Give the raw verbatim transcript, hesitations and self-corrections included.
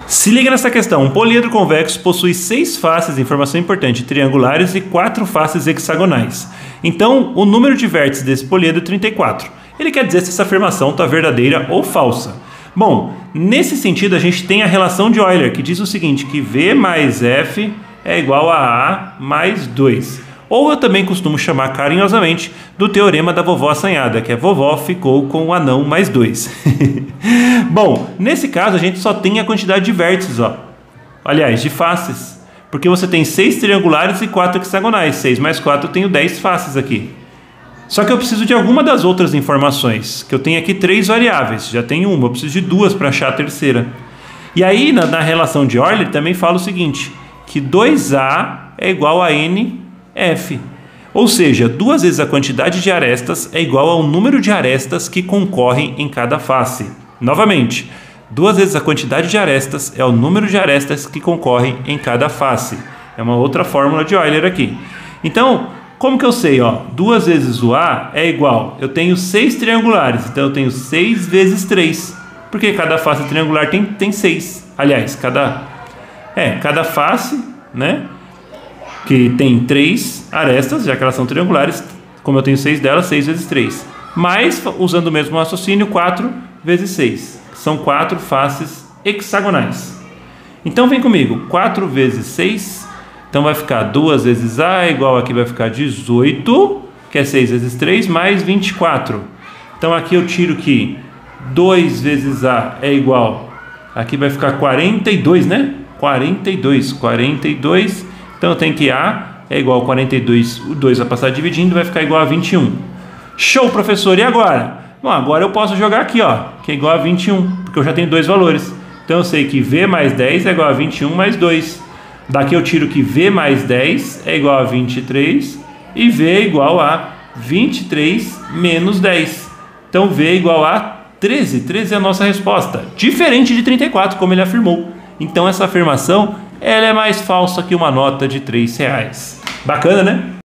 Se liga nessa questão, um poliedro convexo possui seis faces, informação importante, triangulares e quatro faces hexagonais. Então, o número de vértices desse poliedro é trinta e quatro. Ele quer dizer se essa afirmação está verdadeira ou falsa. Bom, nesse sentido a gente tem a relação de Euler, que diz o seguinte, que V mais F é igual a A mais dois. Ou eu também costumo chamar carinhosamente do teorema da vovó assanhada, que é vovó ficou com o anão mais dois. Bom, nesse caso a gente só tem a quantidade de vértices, ó. Aliás, de faces, porque você tem seis triangulares e quatro hexagonais. seis mais quatro eu tenho dez faces aqui. Só que eu preciso de alguma das outras informações, que eu tenho aqui três variáveis, já tenho uma, eu preciso de duas para achar a terceira. E aí, na, na relação de Euler, também fala o seguinte, que dois A é igual a N F. Ou seja, duas vezes a quantidade de arestas é igual ao número de arestas que concorrem em cada face. Novamente, duas vezes a quantidade de arestas é o número de arestas que concorrem em cada face. É uma outra fórmula de Euler aqui. Então, como que eu sei? Ó, duas vezes o A é igual, eu tenho seis triangulares, então eu tenho seis vezes três, porque cada face triangular tem, tem seis. Aliás, cada, é, cada face, né, que tem três arestas, já que elas são triangulares, como eu tenho seis delas, seis vezes três. Mas, usando o mesmo raciocínio, quatro vezes seis. São quatro faces hexagonais. Então vem comigo, quatro vezes seis, então vai ficar duas vezes A igual aqui vai ficar dezoito, que é seis vezes três, mais vinte e quatro. Então aqui eu tiro que dois vezes A é igual, aqui vai ficar quarenta e dois, né? quarenta e dois, quarenta e dois. Então eu tenho que A é igual a quarenta e dois, o dois vai passar dividindo, vai ficar igual a vinte e um. Show, professor! E agora? Bom, agora eu posso jogar aqui, ó, que é igual a vinte e um, porque eu já tenho dois valores. Então eu sei que V mais dez é igual a vinte e um mais dois. Daqui eu tiro que V mais dez é igual a vinte e três e V é igual a vinte e três menos dez. Então V é igual a treze. treze é a nossa resposta, diferente de trinta e quatro, como ele afirmou. Então essa afirmação ela é mais falsa que uma nota de três reais. Bacana, né?